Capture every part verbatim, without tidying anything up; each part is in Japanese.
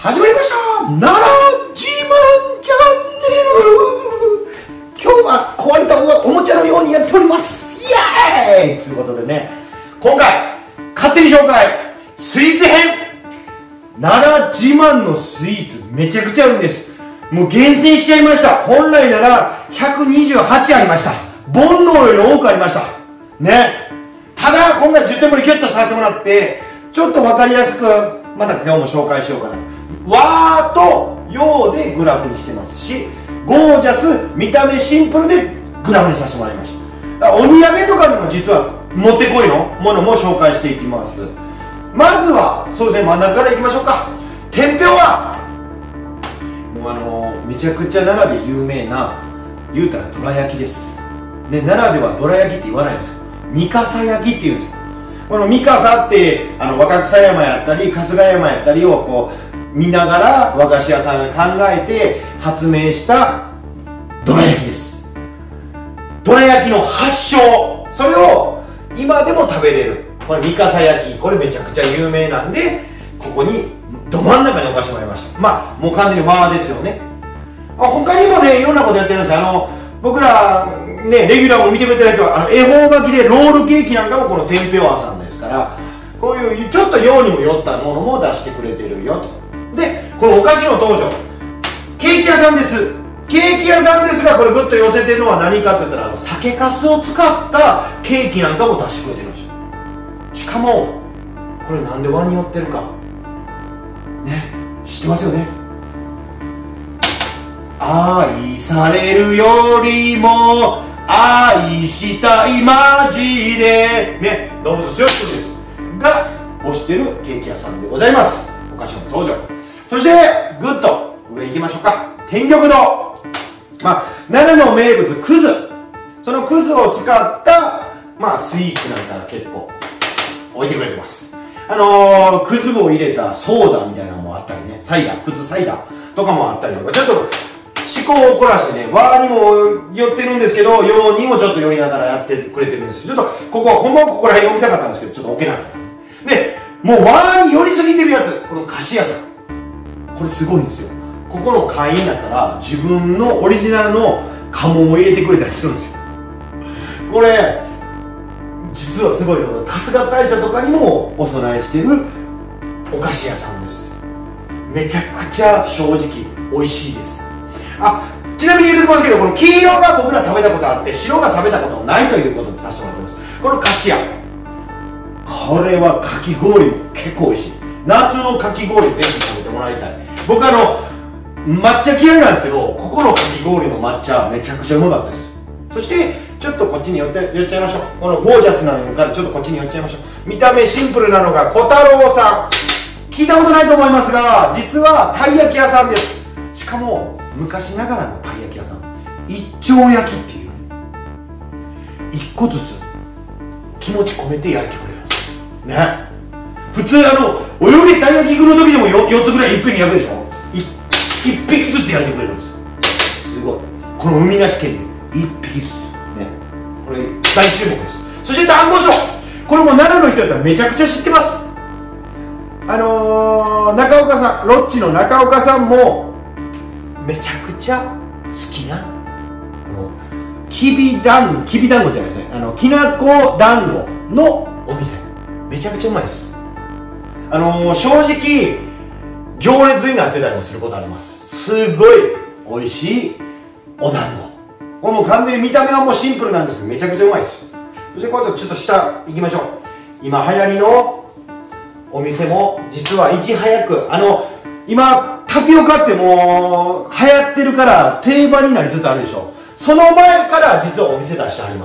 始まりました奈良自慢チャンネル。今日は壊れたおもちゃのようにやっております。イエーイということでね、今回勝手に紹介スイーツ編。奈良自慢のスイーツめちゃくちゃあるんです。もう厳選しちゃいました。本来ならひゃくにじゅうはちありました。煩悩より多くありましたね。ただ今回じゅってんぶりキュッとさせてもらってちょっと分かりやすくまた今日も紹介しようかな。和と洋でグラフにしてますし、ゴージャス見た目シンプルでグラフにさせてもらいました。だからお土産とかにも実はもってこいのものも紹介していきます。まずはそうですね、真ん中からいきましょうか。天平はもうあのー、めちゃくちゃ奈良で有名な言うたらどら焼きです、ね、奈良ではどら焼きって言わないんですよ。三笠焼きって言うんですよ。この三笠ってあの若草山やったり春日山やったりをこう見ながら和菓子屋さんが考えて発明したどら焼きです。どら焼きの発祥、それを今でも食べれるこれ三笠焼き、これめちゃくちゃ有名なんでここにど真ん中に置かせてもらいました。まあもう完全に和ですよね。あ他にもねいろんなことやってるんですよ。あの僕らねレギュラーも見てくれてる人はあの恵方巻きでロールケーキなんかもこの天平庵さんですから、こういうちょっと洋にも寄ったものも出してくれてるよと。でこのお菓子の登場、ケーキ屋さんです。ケーキ屋さんですがこれグッと寄せてるのは何かって言ったらあの酒粕を使ったケーキなんかも出してくれてるんですよ。しかもこれなんで和に寄ってるかね知ってますよね。愛されるよりも愛したいマジでね、動物強し君ですが推してるケーキ屋さんでございます。お菓子の登場。そしてぐっと上行きましょうか。天玉堂、まあ奈良の名物くず、そのくずを使ったまあスイーツなんか結構置いてくれてます。あのー、くずを入れたソーダみたいなのもあったりね、サイダー、くずサイダーとかもあったりとか、ちょっと思考を凝らしてね、和にも寄ってるんですけど洋にもちょっと寄りながらやってくれてるんです。ちょっとここはほんまはここら辺に置きたかったんですけどちょっと置けないで、もう和に寄りすぎてるやつ、この菓子屋さんこれすごいんですよ。ここの会員だったら自分のオリジナルの家紋を入れてくれたりするんですよ。これ実はすごいのが春日大社とかにもお供えしてるお菓子屋さんです。めちゃくちゃ正直美味しいです。あちなみに言うときますけどこの黄色が僕ら食べたことあって白が食べたことないということでさせてもらってます。この菓子屋これはかき氷も結構美味しい。夏のかき氷ぜひ食べてもらいたい。僕あの抹茶嫌いなんですけどここのかき氷の抹茶めちゃくちゃうまかったです。そしてちょっとこっちに寄って寄っちゃいましょう。このゴージャスなのからちょっとこっちに寄っちゃいましょう。見た目シンプルなのが小太郎さん、聞いたことないと思いますが実はたい焼き屋さんです。しかも昔ながらのたい焼き屋さん、一丁焼きっていう一個ずつ気持ち込めて焼いてくれるんですね。普通あのおよぎたい焼き行くの時でも 4, 4つぐらいいっぺんに焼くでしょ。いっぴきずつ焼いてくれるんです。すごい。この海なし県でいっぴきずつね、これ大注目です。そして団子師匠、これも奈良の人だったらめちゃくちゃ知ってます。あのー、中岡さん、ロッチの中岡さんもめちゃくちゃ好きなこのきびだんご、きびだんごじゃないですね、あのきなこ団子のお店めちゃくちゃうまいです。あのー、正直行列になってたりもすることあります。すごい美味しいお団子、これもう完全に見た目はもうシンプルなんですけどめちゃくちゃうまいです。そしてこうやってちょっと下行きましょう。今流行りのお店も実はいち早く、あの今タピオカってもう流行ってるから定番になりつつあるでしょ。その前から実はお店出してあります。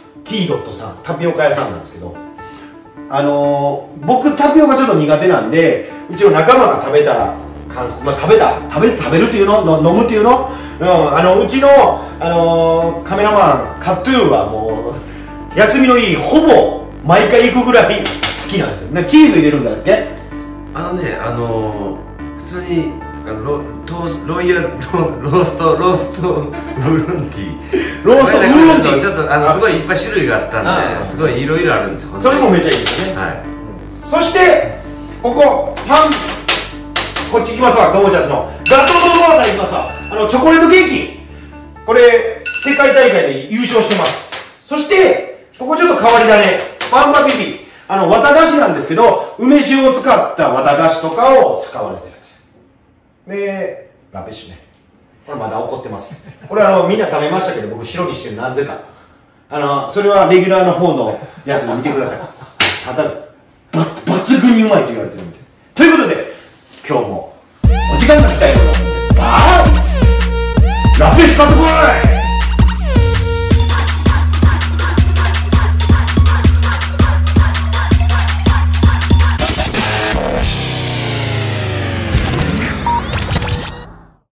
T ドットさん、タピオカ屋さんなんですけど、あのー、僕タピオカちょっと苦手なんでうちの仲間が食べた感想、まあ、食べた食べ食べるっていうのの飲むっていうの、うん、あのうちの、あのー、カメラマンカットゥーはもう休みの日ほぼ毎回行くぐらい好きなんですよ。でチーズ入れるんだっけ。 あのね、あのー、普通にロトースロイヤル ロ, ローストローストウーロンティーローストウーロンティーちょっとあのすごいいっぱい種類があったんですごいいろいろあるんですよ。 それもめちゃいいですね。はい、そしてここパン、ここっち行きますわ、ゴージャスのガトー・ド・モアから行きますわ。あのチョコレートケーキ、これ世界大会で優勝してます。そしてここちょっと変わり種、パンパピピ、あの綿菓子なんですけど、梅酒を使った綿菓子とかを使われてるんですで、ラペッシュね、これまだ怒ってます。これあのみんな食べましたけど、僕白にしてる、なぜかあのそれはレギュラーの方のやつで見てください。ただば抜群にうまいと言われてるんで。ということで今日もお時間が来たようなので、バーッラペッシュ買ってこい。